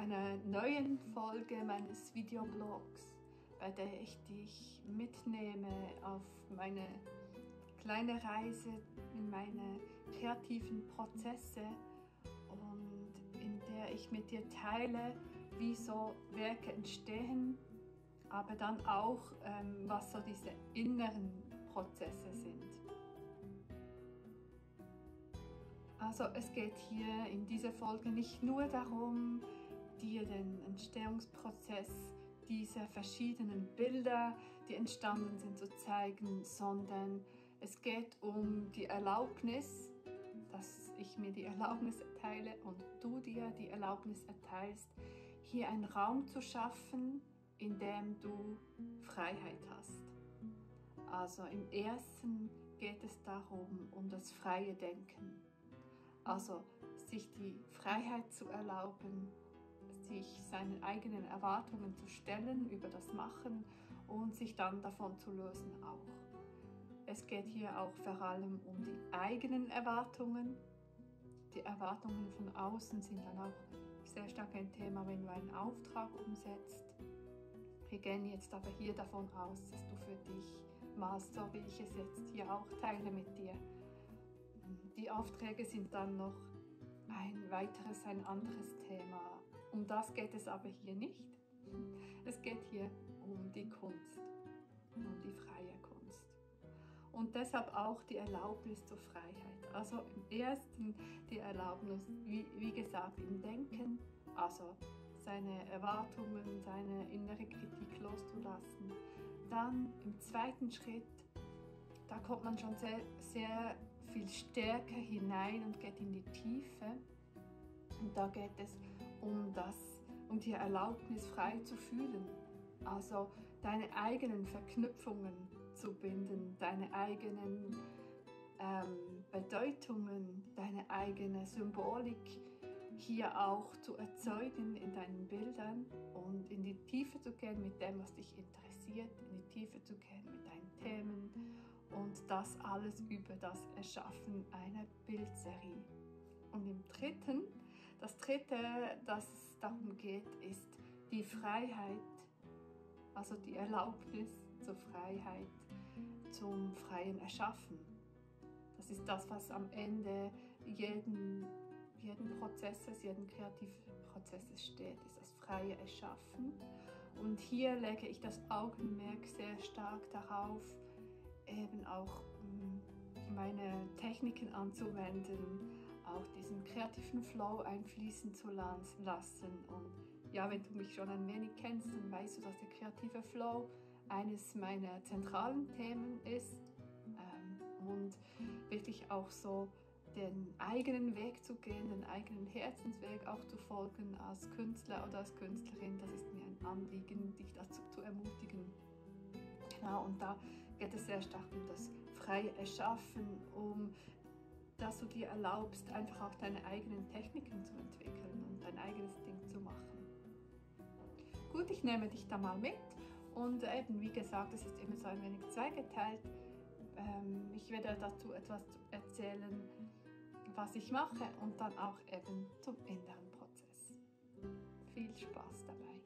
einer neuen Folge meines Videoblogs, bei der ich dich mitnehme auf meine kleine Reise in meine kreativen Prozesse und in der ich mit dir teile, wie so Werke entstehen, aber dann auch, was so diese inneren Prozesse sind. Also es geht hier in dieser Folge nicht nur darum, dir den Entstehungsprozess dieser verschiedenen Bilder, die entstanden sind, zu zeigen, sondern es geht um die Erlaubnis, dass ich mir die Erlaubnis erteile und du dir die Erlaubnis erteilst, hier einen Raum zu schaffen, in dem du Freiheit hast. Also im ersten geht es darum, um das freie Denken. Also sich die Freiheit zu erlauben, sich seinen eigenen Erwartungen zu stellen über das Machen und sich dann davon zu lösen auch. Es geht hier auch vor allem um die eigenen Erwartungen. Die Erwartungen von außen sind dann auch sehr stark ein Thema, wenn du einen Auftrag umsetzt. Wir gehen jetzt aber hier davon aus, dass du für dich malst, so wie ich es jetzt hier auch teile mit dir. Die Aufträge sind dann noch ein anderes Thema. Um das geht es aber hier nicht. Es geht hier um die Kunst, um die freie Kunst. Und deshalb auch die Erlaubnis zur Freiheit. Also im ersten die Erlaubnis, wie gesagt, im Denken, also seine Erwartungen, seine innere Kritik loszulassen. Dann im zweiten Schritt, da kommt man schon sehr, sehr viel stärker hinein und geht in die Tiefe. Und da geht es um die Erlaubnis, frei zu fühlen. Also deine eigenen Verknüpfungen zu binden, deine eigenen Bedeutungen, deine eigene Symbolik hier auch zu erzeugen in deinen Bildern und in die Tiefe zu gehen mit dem, was dich interessiert, in die Tiefe zu gehen mit deinen Themen und das alles über das Erschaffen einer Bildserie. Und im dritten, das dritte, das es darum geht, ist die Freiheit, also die Erlaubnis zur Freiheit, zum freien Erschaffen. Das ist das, was am Ende jeden kreativen Prozesses steht, ist das freie Erschaffen. Und hier lege ich das Augenmerk sehr stark darauf, eben auch meine Techniken anzuwenden, auch diesen kreativen Flow einfließen zu lassen. Und ja, wenn du mich schon ein wenig kennst, dann weißt du, dass der kreative Flow eines meiner zentralen Themen ist und wirklich auch so den eigenen Weg zu gehen, den eigenen Herzensweg auch zu folgen als Künstler oder als Künstlerin. Das ist mir ein Anliegen, dich dazu zu ermutigen. Genau, und da geht es sehr stark um das freie Erschaffen, dass du dir erlaubst, einfach auch deine eigenen Techniken zu entwickeln und dein eigenes Ding zu machen. Gut, ich nehme dich da mal mit und eben, wie gesagt, es ist immer so ein wenig zweigeteilt. Ich werde dazu etwas erzählen, was ich mache und dann auch eben zum inneren Prozess. Viel Spaß dabei!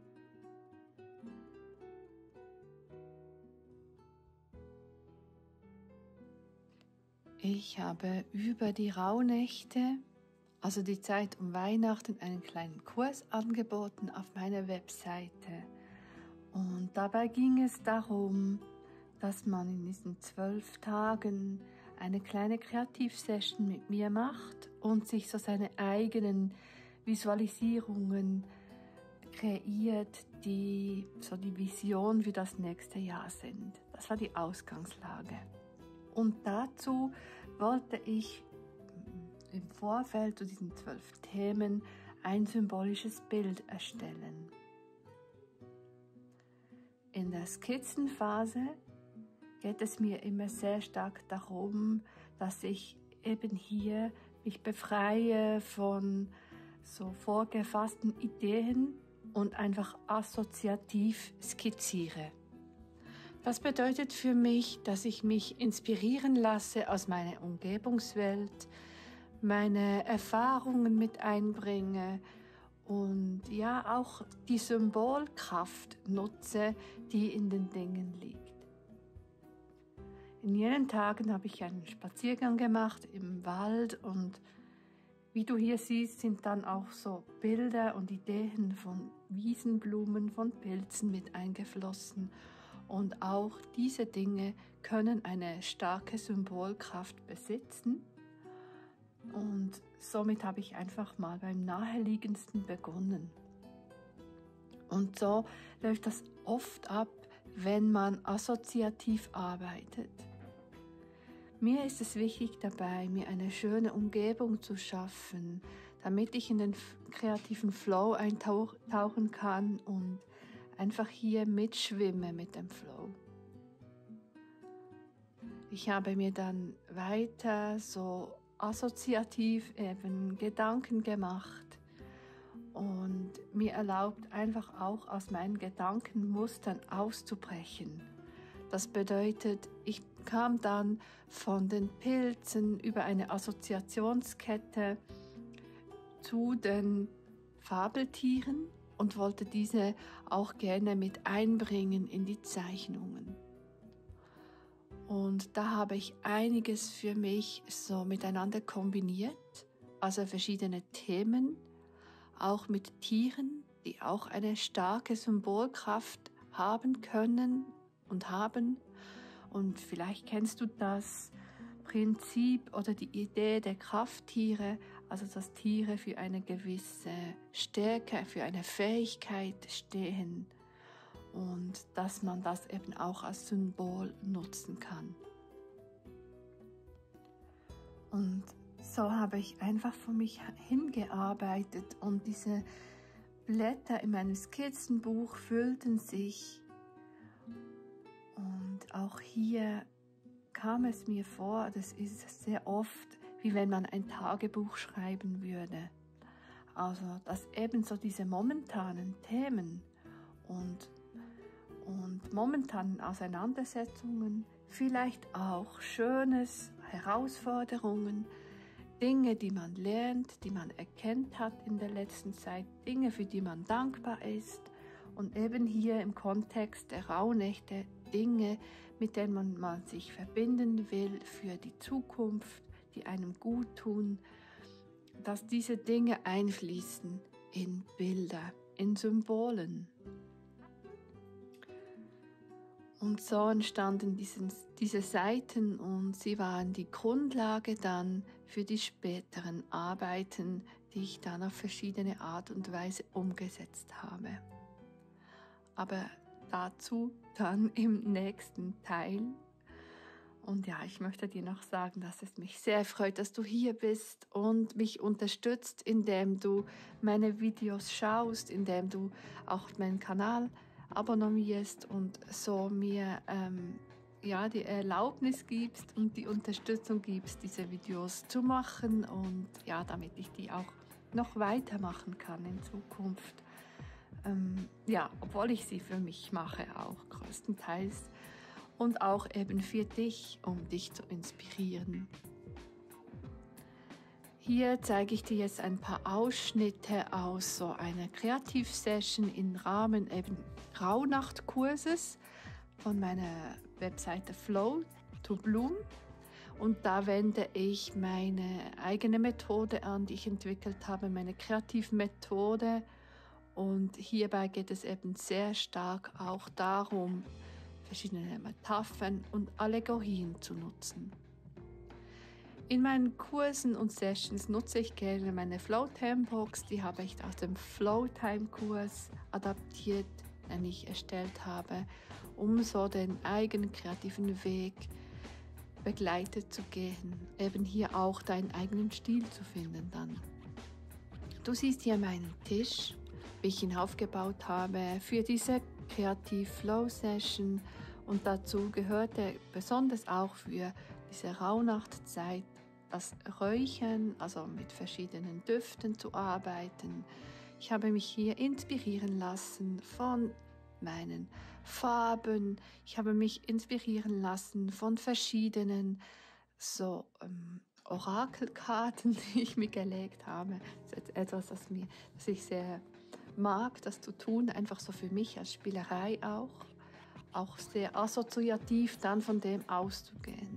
Ich habe über die Rauhnächte, also die Zeit um Weihnachten, einen kleinen Kurs angeboten auf meiner Webseite. Und dabei ging es darum, dass man in diesen 12 Tagen eine kleine Kreativsession mit mir macht und sich so seine eigenen Visualisierungen kreiert, die so die Vision für das nächste Jahr sind. Das war die Ausgangslage. Und dazu wollte ich im Vorfeld zu diesen 12 Themen ein symbolisches Bild erstellen. In der Skizzenphase geht es mir immer sehr stark darum, dass ich eben hier mich befreie von so vorgefassten Ideen und einfach assoziativ skizziere. Das bedeutet für mich, dass ich mich inspirieren lasse aus meiner Umgebungswelt, meine Erfahrungen mit einbringe und ja auch die Symbolkraft nutze, die in den Dingen liegt. In jenen Tagen habe ich einen Spaziergang gemacht im Wald und wie du hier siehst, sind dann auch so Bilder und Ideen von Wiesenblumen, von Pilzen mit eingeflossen. Und auch diese Dinge können eine starke Symbolkraft besitzen. Und somit habe ich einfach mal beim Naheliegendsten begonnen. Und so läuft das oft ab, wenn man assoziativ arbeitet. Mir ist es wichtig dabei, mir eine schöne Umgebung zu schaffen, damit ich in den kreativen Flow eintauchen kann und einfach hier mitschwimme mit dem Flow. Ich habe mir dann weiter so assoziativ eben Gedanken gemacht und mir erlaubt, einfach auch aus meinen Gedankenmustern auszubrechen. Das bedeutet, ich kam dann von den Pilzen über eine Assoziationskette zu den Fabeltieren und wollte diese auch gerne mit einbringen in die Zeichnungen. Und da habe ich einiges für mich so miteinander kombiniert, also verschiedene Themen, auch mit Tieren, die auch eine starke Symbolkraft haben können und haben. Und vielleicht kennst du das Prinzip oder die Idee der Krafttiere, also dass Tiere für eine gewisse Stärke, für eine Fähigkeit stehen und dass man das eben auch als Symbol nutzen kann. Und so habe ich einfach für mich hingearbeitet und diese Blätter in meinem Skizzenbuch füllten sich. Und auch hier kam es mir vor, das ist sehr oft, wie wenn man ein Tagebuch schreiben würde. Also, dass ebenso diese momentanen Themen und momentanen Auseinandersetzungen, vielleicht auch Schönes, Herausforderungen, Dinge, die man lernt, die man erkennt hat in der letzten Zeit, Dinge, für die man dankbar ist und eben hier im Kontext der Rauhnächte Dinge, mit denen man mal sich verbinden will für die Zukunft, die einem gut tun, dass diese Dinge einfließen in Bilder, in Symbolen. Und so entstanden diese Seiten und sie waren die Grundlage dann für die späteren Arbeiten, die ich dann auf verschiedene Art und Weise umgesetzt habe. Aber dazu dann im nächsten Teil. Und ja, ich möchte dir noch sagen, dass es mich sehr freut, dass du hier bist und mich unterstützt, indem du meine Videos schaust, indem du auch meinen Kanal abonnierst und so mir die Erlaubnis gibst und die Unterstützung gibst, diese Videos zu machen und ja, damit ich die auch noch weitermachen kann in Zukunft. Obwohl ich sie für mich mache, auch größtenteils und auch eben für dich, um dich zu inspirieren. Hier zeige ich dir jetzt ein paar Ausschnitte aus so einer Kreativsession im Rahmen eben Rauhnachtkurses von meiner Webseite Flow to Bloom. Und da wende ich meine eigene Methode an, die ich entwickelt habe, meine Kreativmethode. Und hierbei geht es eben sehr stark auch darum, verschiedene Metaphern und Allegorien zu nutzen. In meinen Kursen und Sessions nutze ich gerne meine Flow-Time-Box, die habe ich aus dem Flow-Time-Kurs adaptiert, den ich erstellt habe, um so den eigenen kreativen Weg begleitet zu gehen, eben hier auch deinen eigenen Stil zu finden dann. Du siehst hier meinen Tisch, wie ich ihn aufgebaut habe für diese Kreativ-Flow-Session und dazu gehörte besonders auch für diese Rauhnachtzeit das Räuchern, also mit verschiedenen Düften zu arbeiten. Ich habe mich hier inspirieren lassen von meinen Farben. Ich habe mich inspirieren lassen von verschiedenen Orakelkarten, die ich mir gelegt habe. Das ist etwas, das ich sehr mag, das zu tun, einfach so für mich als Spielerei auch sehr assoziativ dann von dem auszugehen.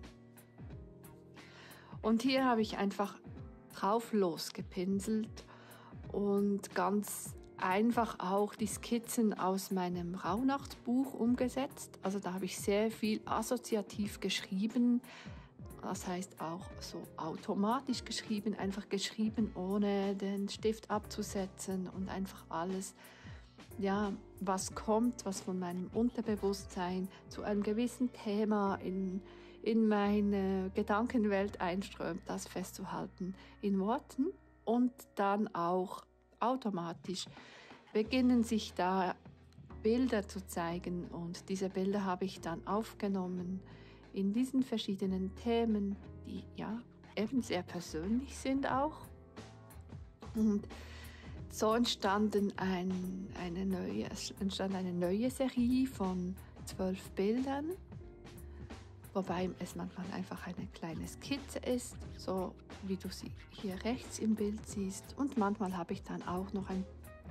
Und hier habe ich einfach drauf losgepinselt und ganz einfach auch die Skizzen aus meinem Rauhnachtsbuch umgesetzt. Also da habe ich sehr viel assoziativ geschrieben, das heißt auch so automatisch geschrieben, einfach geschrieben, ohne den Stift abzusetzen und einfach alles, ja, was kommt, was von meinem Unterbewusstsein zu einem gewissen Thema in meine Gedankenwelt einströmt, das festzuhalten in Worten und dann auch automatisch beginnen sich da Bilder zu zeigen und diese Bilder habe ich dann aufgenommen in diesen verschiedenen Themen, die ja eben sehr persönlich sind auch. Und so entstand eine neue Serie von 12 Bildern, wobei es manchmal einfach eine kleine Skizze ist, so wie du sie hier rechts im Bild siehst. Und manchmal habe ich dann auch noch ein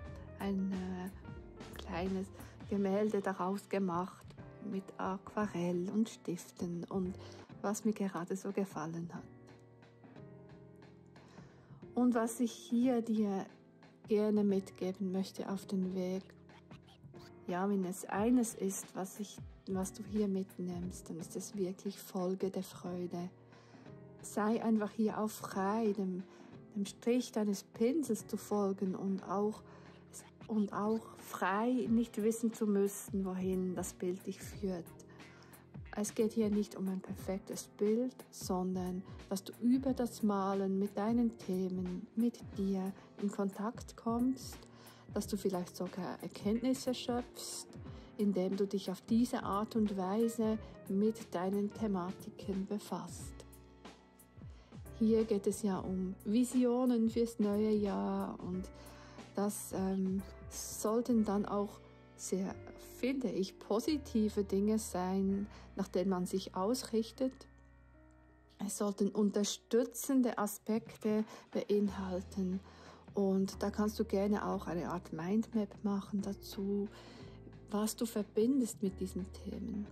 kleines Gemälde daraus gemacht mit Aquarell und Stiften und was mir gerade so gefallen hat. Und was ich hier dir gerne mitgeben möchte auf den Weg, ja, wenn es eines ist, was du hier mitnimmst, dann ist es wirklich Folge der Freude. Sei einfach hier auch frei, dem Strich deines Pinsels zu folgen und auch frei, nicht wissen zu müssen, wohin das Bild dich führt. Es geht hier nicht um ein perfektes Bild, sondern dass du über das Malen mit deinen Themen, mit dir in Kontakt kommst, dass du vielleicht sogar Erkenntnisse schöpfst, indem du dich auf diese Art und Weise mit deinen Thematiken befasst. Hier geht es ja um Visionen fürs neue Jahr und das sollten dann auch sehr, finde ich, positive Dinge sein, nach denen man sich ausrichtet. Es sollten unterstützende Aspekte beinhalten und da kannst du gerne auch eine Art Mindmap machen dazu, was du verbindest mit diesen Themen.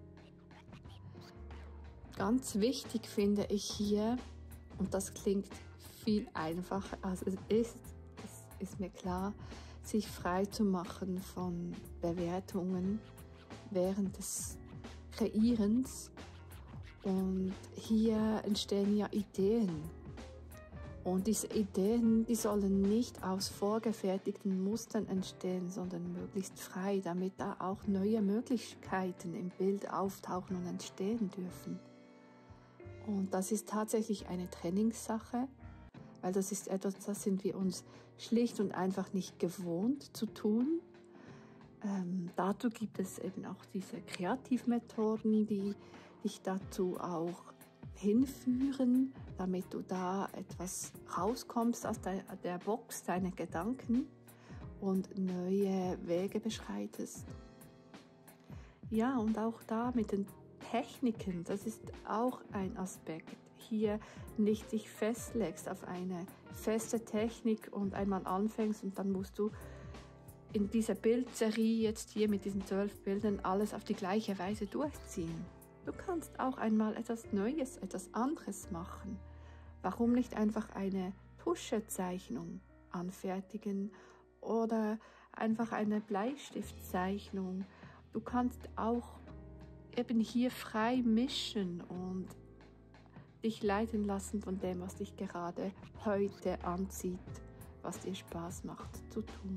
Ganz wichtig finde ich hier, und das klingt viel einfacher als es ist mir klar, sich frei zu machen von Bewertungen während des Kreierens. Und hier entstehen ja Ideen. Und diese Ideen, die sollen nicht aus vorgefertigten Mustern entstehen, sondern möglichst frei, damit da auch neue Möglichkeiten im Bild auftauchen und entstehen dürfen. Und das ist tatsächlich eine Trainingssache, weil das ist etwas, das sind wir uns schlicht und einfach nicht gewohnt zu tun. Dazu gibt es eben auch diese Kreativmethoden, die dich dazu auch hinführen, damit du da etwas rauskommst aus der Box deiner Gedanken und neue Wege beschreitest. Ja, und auch da mit den Techniken, das ist auch ein Aspekt. Hier nicht dich festlegst auf eine feste Technik und einmal anfängst und dann musst du in dieser Bildserie jetzt hier mit diesen 12 Bildern alles auf die gleiche Weise durchziehen. Du kannst auch einmal etwas Neues, etwas anderes machen. Warum nicht einfach eine Tuschezeichnung anfertigen oder einfach eine Bleistiftzeichnung? Du kannst auch eben hier frei mischen und dich leiten lassen von dem, was dich gerade heute anzieht, was dir Spaß macht zu tun.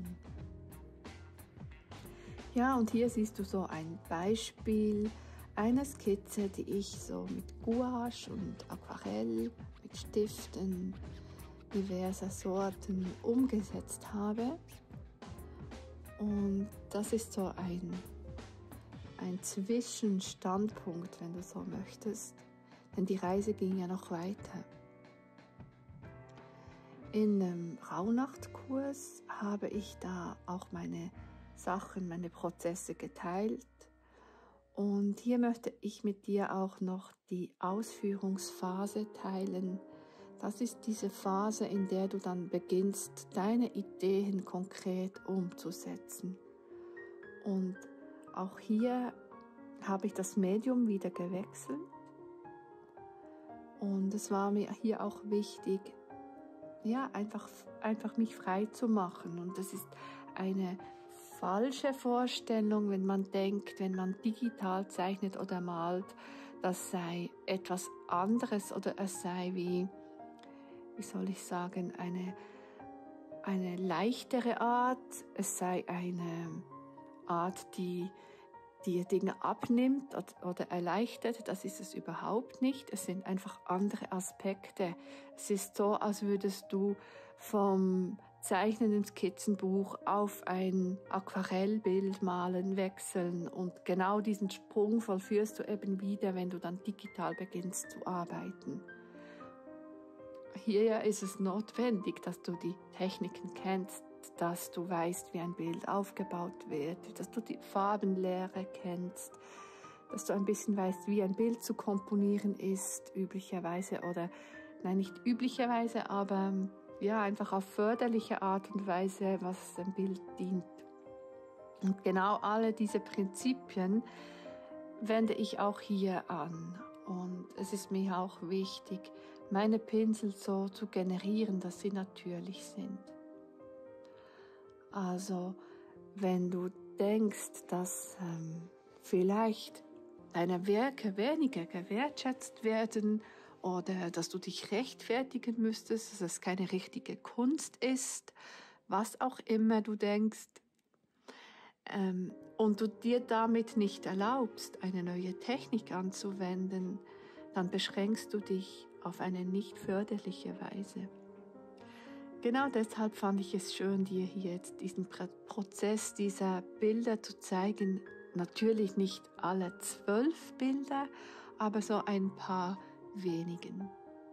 Ja, und hier siehst du so ein Beispiel, eine Skizze, die ich so mit Gouache und Aquarell, mit Stiften diverser Sorten umgesetzt habe. Und das ist so ein Zwischenstandpunkt, wenn du so möchtest, denn die Reise ging ja noch weiter. In einem Rauhnachtkurs habe ich da auch meine Sachen, meine Prozesse geteilt und hier möchte ich mit dir auch noch die Ausführungsphase teilen, Das ist diese Phase, in der du dann beginnst, deine Ideen konkret umzusetzen. Und auch hier habe ich das Medium wieder gewechselt. Und es war mir hier auch wichtig, ja, einfach mich frei zu machen. Und das ist eine falsche Vorstellung, wenn man denkt, wenn man digital zeichnet oder malt, das sei etwas anderes oder es sei wie soll ich sagen, eine leichtere Art, es sei eine Art, die dir Dinge abnimmt oder erleichtert. Das ist es überhaupt nicht. Es sind einfach andere Aspekte. Es ist so, als würdest du vom Zeichnen im Skizzenbuch auf ein Aquarellbild malen wechseln und genau diesen Sprung vollführst du eben wieder, wenn du dann digital beginnst zu arbeiten. Hier ist es notwendig, dass du die Techniken kennst, dass du weißt, wie ein Bild aufgebaut wird, dass du die Farbenlehre kennst, dass du ein bisschen weißt, wie ein Bild zu komponieren ist, üblicherweise oder, nein, nicht üblicherweise, aber ja, einfach auf förderliche Art und Weise, was ein Bild dient. Und genau alle diese Prinzipien wende ich auch hier an. Und es ist mir auch wichtig, meine Pinsel so zu generieren, dass sie natürlich sind. Also, wenn du denkst, dass vielleicht deine Werke weniger gewertschätzt werden oder dass du dich rechtfertigen müsstest, dass es keine richtige Kunst ist, was auch immer du denkst, und du dir damit nicht erlaubst, eine neue Technik anzuwenden, dann beschränkst du dich auf eine nicht förderliche Weise. Genau deshalb fand ich es schön, dir hier jetzt diesen Prozess dieser Bilder zu zeigen. Natürlich nicht alle 12 Bilder, aber so ein paar wenigen.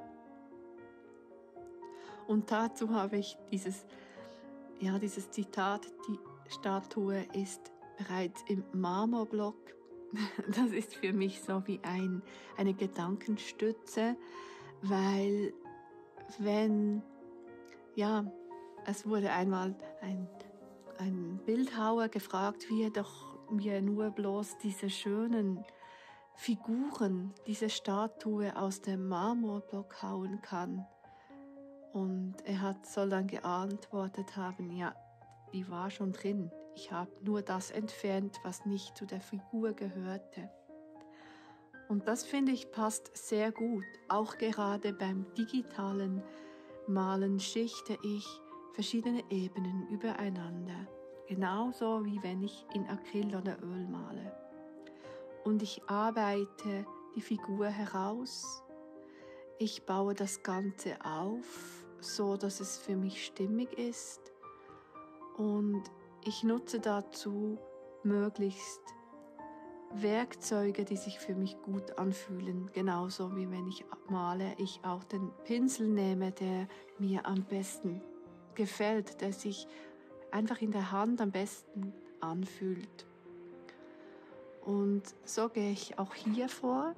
Und dazu habe ich dieses Zitat, die Statue ist bereits im Marmorblock. Das ist für mich so wie eine Gedankenstütze, weil es wurde einmal ein Bildhauer gefragt, wie er nur bloß diese schönen Figuren, diese Statue aus dem Marmorblock hauen kann. Und er soll dann geantwortet haben, ja, die war schon drin. Ich habe nur das entfernt, was nicht zu der Figur gehörte. Und das, finde ich, passt sehr gut. Auch gerade beim digitalen Malen schichte ich verschiedene Ebenen übereinander. Genauso wie wenn ich in Acryl oder Öl male. Und ich arbeite die Figur heraus. Ich baue das Ganze auf, so dass es für mich stimmig ist. Und ich nutze dazu möglichst Werkzeuge, die sich für mich gut anfühlen. Genauso wie wenn ich male, ich auch den Pinsel nehme, der mir am besten gefällt, der sich einfach in der Hand am besten anfühlt. Und so gehe ich auch hier vor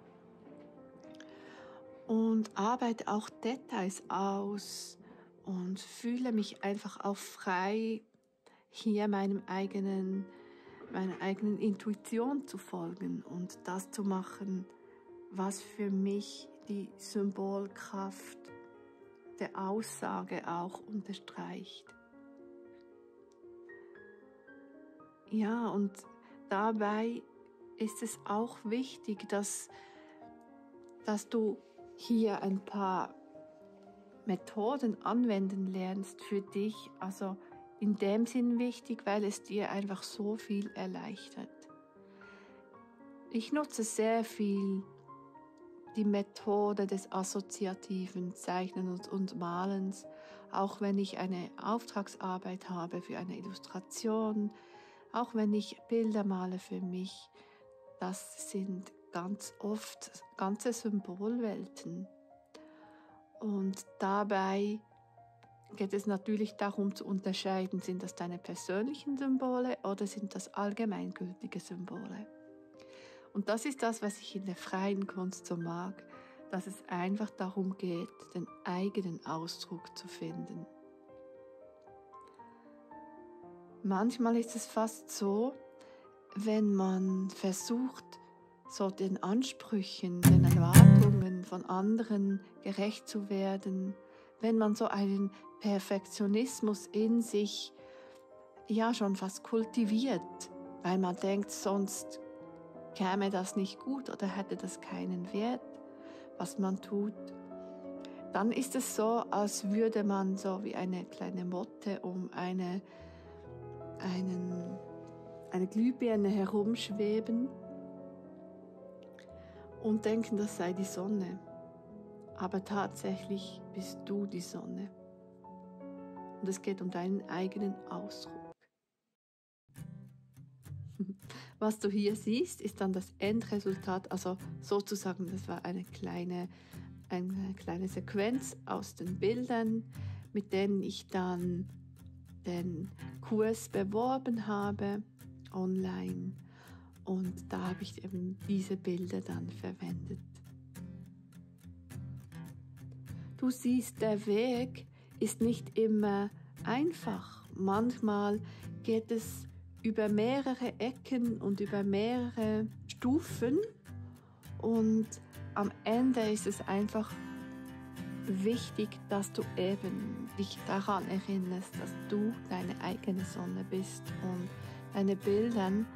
und arbeite auch Details aus und fühle mich einfach auch frei, hier meiner eigenen Intuition zu folgen und das zu machen, was für mich die Symbolkraft der Aussage auch unterstreicht. Ja, und dabei ist es auch wichtig, dass du hier ein paar Methoden anwenden lernst für dich, also in dem Sinn wichtig, weil es dir einfach so viel erleichtert. Ich nutze sehr viel die Methode des assoziativen Zeichnens und Malens, auch wenn ich eine Auftragsarbeit habe für eine Illustration, auch wenn ich Bilder male für mich. Das sind ganz oft ganze Symbolwelten. Und dabei geht es natürlich darum zu unterscheiden, sind das deine persönlichen Symbole oder sind das allgemeingültige Symbole. Und das ist das, was ich in der freien Kunst so mag, dass es einfach darum geht, den eigenen Ausdruck zu finden. Manchmal ist es fast so, wenn man versucht, so den Ansprüchen, den Erwartungen von anderen gerecht zu werden, wenn man so einen Perfektionismus in sich ja schon fast kultiviert, weil man denkt, sonst käme das nicht gut oder hätte das keinen Wert, was man tut. Dann ist es so, als würde man so wie eine kleine Motte um eine Glühbirne herumschweben und denken, das sei die Sonne. Aber tatsächlich bist du die Sonne. Und es geht um deinen eigenen Ausdruck. Was du hier siehst, ist dann das Endresultat, also sozusagen, das war eine kleine Sequenz aus den Bildern, mit denen ich dann den Kurs beworben habe online, und da habe ich eben diese Bilder dann verwendet. Du siehst, der Weg ist nicht immer einfach. Manchmal geht es über mehrere Ecken und über mehrere Stufen, und am Ende ist es einfach wichtig, dass du eben dich daran erinnerst, dass du deine eigene Sonne bist, und deine Bilder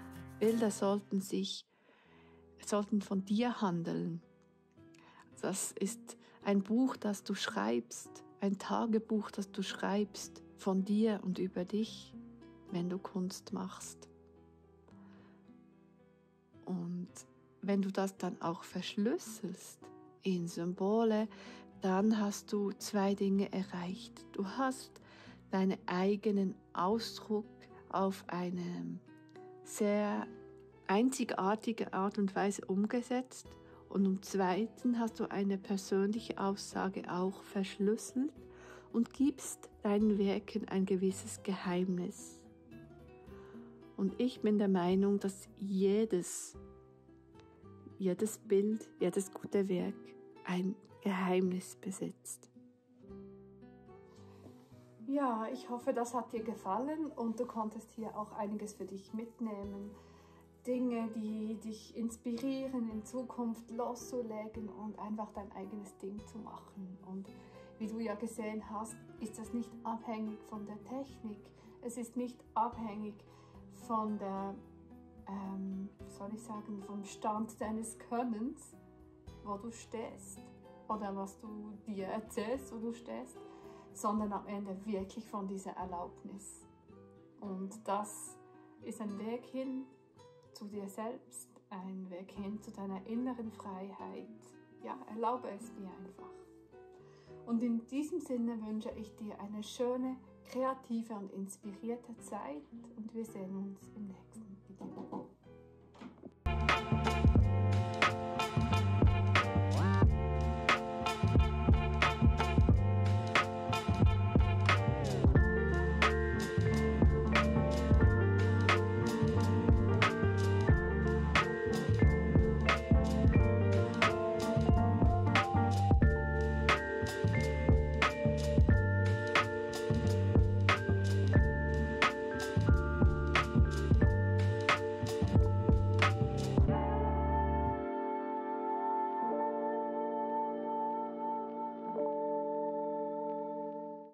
sollten von dir handeln. Das ist ein Buch, das du schreibst, ein Tagebuch, das du schreibst von dir und über dich, wenn du Kunst machst. Und wenn du das dann auch verschlüsselst in Symbole, dann hast du 2 Dinge erreicht. Du hast deinen eigenen Ausdruck auf eine sehr einzigartige Art und Weise umgesetzt, und im Zweiten hast du eine persönliche Aussage auch verschlüsselt und gibst deinen Werken ein gewisses Geheimnis. Und ich bin der Meinung, dass jedes Bild, jedes gute Werk ein Geheimnis besitzt. Ja, ich hoffe, das hat dir gefallen und du konntest hier auch einiges für dich mitnehmen. Dinge, die dich inspirieren, in Zukunft loszulegen und einfach dein eigenes Ding zu machen. Und wie du ja gesehen hast, ist das nicht abhängig von der Technik. Es ist nicht abhängig von der, vom Stand deines Könnens, wo du stehst oder was du dir erzählst, wo du stehst, sondern am Ende wirklich von dieser Erlaubnis. Und das ist ein Weg hin zu dir selbst, ein Weg hin zu deiner inneren Freiheit. Ja, erlaube es dir einfach. Und in diesem Sinne wünsche ich dir eine schöne, kreative und inspirierte Zeit, und wir sehen uns im nächsten Video.